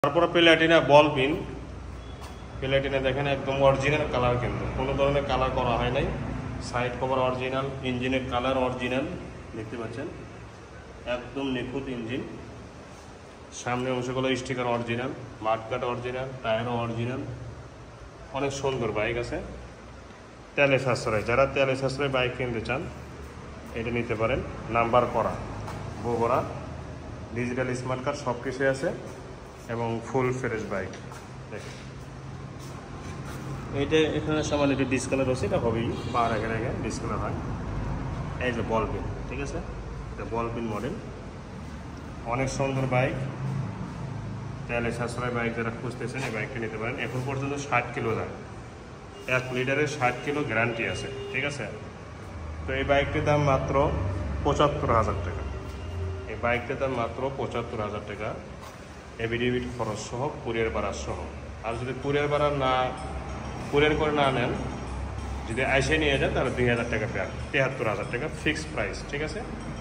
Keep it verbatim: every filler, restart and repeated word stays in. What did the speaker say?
তারপরে প্লাটিনা বল pin. Platina দেখেন একদম অরিজিনাল কালার, কিন্তু কোনো ধরনের কালার করা হয় নাই। সাইড কভার অরিজিনাল, ইঞ্জিনের কালার অরিজিনাল, দেখতে পাচ্ছেন একদম নিখুঁত ইঞ্জিন। সামনে অংশগুলো স্টিকার অরিজিনাল, মাঠকাট অরিজিনাল, টায়ারও অরিজিনাল। অনেক সুন্দর বাইক আছে, তেলে সাশ্রয়। যারা তেলে সাশ্রয় বাইক কিনতে চান এটা নিতে পারেন। নাম্বার করা, বগুড়া, ডিজিটাল স্মার্ট কার্ড সব কিছুই আছে এবং ফুল ফ্রেশ বাইক। দেখেন এইটা এখানে সামান্য একটু ডিসকালার হচ্ছে, এটা হবেই, বার আগে আগে ডিসকালার হয়। এই যে বল পিন, ঠিক আছে, এটা বল পিন মডেল। অনেক সুন্দর বাইক, তেলে সাশ্রয় বাইক যারা খুঁজতেছেন এই বাইকটা নিতে পারেন। এখন পর্যন্ত ষাট কিলো যায়, এক লিটারের ষাট কিলো গ্যারান্টি আছে, ঠিক আছে। তো এই বাইকটির দাম মাত্র পঁচাত্তর হাজার টাকা। এই বাইকটির দাম মাত্র পঁচাত্তর হাজার টাকা, এভিডেভিট খরচ সহ, কুরিয়ার ভাড়া সহ। আর যদি কুরিয়ার ভাড়া না কুরিয়ার করে না নেন, যদি আইসে নিয়ে যান তাহলে দুই হাজার টাকা পেয়ার, তেহাত্তর হাজার টাকা ফিক্সড প্রাইস, ঠিক আছে।